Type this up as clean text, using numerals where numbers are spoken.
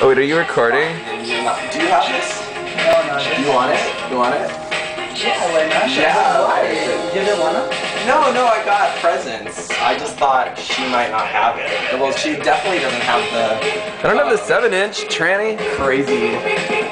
Oh wait, are you recording? Do you have this? No, Do you want it? You want it? yeah, why not? Yeah, Why? okay. You didn't wanna? No, I got presents. I just thought she might not have it. Well, she definitely doesn't have the I don't have the 7-inch, tranny. crazy